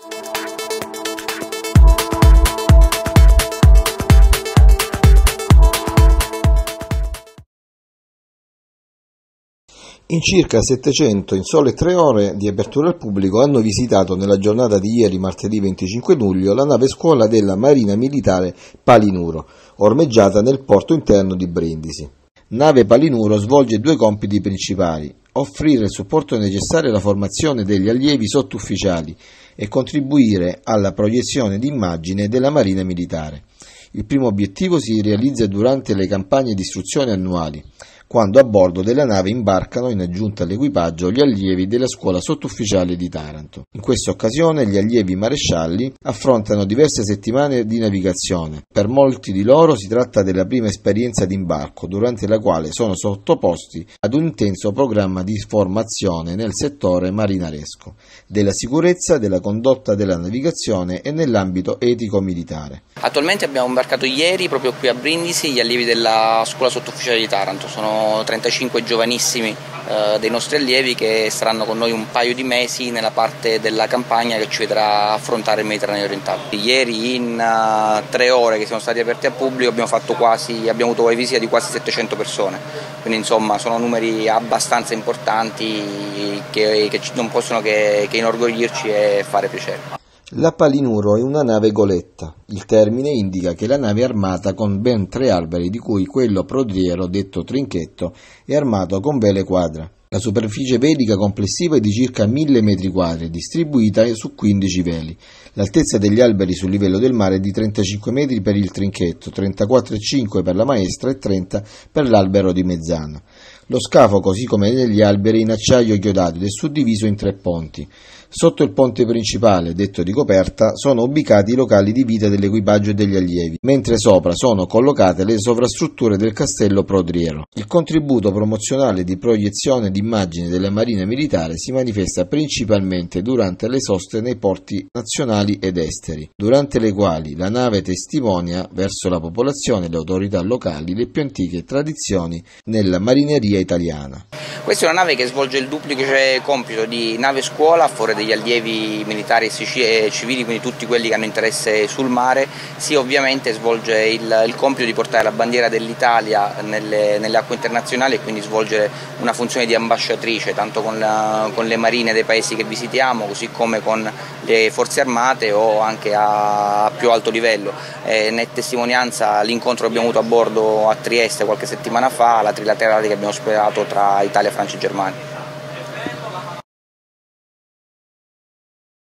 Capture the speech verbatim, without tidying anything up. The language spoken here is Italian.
In circa settecento, in sole tre ore di apertura al pubblico, hanno visitato nella giornata di ieri, martedì venticinque luglio, la nave scuola della Marina Militare Palinuro, ormeggiata nel porto interno di Brindisi. Nave Palinuro svolge due compiti principali: offrire il supporto necessario alla formazione degli allievi sottufficiali e contribuire alla proiezione d'immagine della Marina Militare. Il primo obiettivo si realizza durante le campagne di istruzione annuali, quando a bordo della nave imbarcano, in aggiunta all'equipaggio, gli allievi della scuola sottufficiale di Taranto. In questa occasione gli allievi marescialli affrontano diverse settimane di navigazione. Per molti di loro si tratta della prima esperienza di imbarco, durante la quale sono sottoposti ad un intenso programma di formazione nel settore marinaresco, della sicurezza, della condotta della navigazione e nell'ambito etico-militare. Attualmente abbiamo imbarcato ieri, proprio qui a Brindisi, gli allievi della scuola sottufficiale di Taranto. Sono trentacinque giovanissimi eh, dei nostri allievi che saranno con noi un paio di mesi nella parte della campagna che ci vedrà affrontare il Mediterraneo orientale. Ieri in uh, tre ore che siamo stati aperti al pubblico abbiamo fatto quasi, abbiamo avuto la visita di quasi settecento persone, quindi insomma sono numeri abbastanza importanti che, che non possono che, che inorgoglirci e fare piacere. La Palinuro è una nave goletta. Il termine indica che la nave è armata con ben tre alberi, di cui quello prodriero, detto trinchetto, è armato con vele quadra. La superficie velica complessiva è di circa mille metri quadri, distribuita su quindici veli. L'altezza degli alberi sul livello del mare è di trentacinque metri per il trinchetto, trentaquattro virgola cinque per la maestra e trenta per l'albero di mezzana. Lo scafo, così come negli alberi, è in acciaio chiodato ed è suddiviso in tre ponti. Sotto il ponte principale, detto di coperta, sono ubicati i locali di vita dell'equipaggio e degli allievi, mentre sopra sono collocate le sovrastrutture del castello prodriero. Il contributo promozionale di proiezione d'immagini della Marina Militare si manifesta principalmente durante le soste nei porti nazionali ed esteri, durante le quali la nave testimonia verso la popolazione e le autorità locali le più antiche tradizioni nella marineria italiana. Questa è una nave che svolge il duplice compito di nave scuola a favore degli allievi militari e civili, quindi tutti quelli che hanno interesse sul mare, sia ovviamente svolge il, il compito di portare la bandiera dell'Italia nelle, nelle acque internazionali e quindi svolgere una funzione di ambasciatrice tanto con, la, con le marine dei paesi che visitiamo, così come con le forze armate o anche a, a più alto livello. Eh, ne è testimonianza l'incontro che abbiamo avuto a bordo a Trieste qualche settimana fa, la trilaterale che abbiamo ospitato tra Italia, Francia e Germania.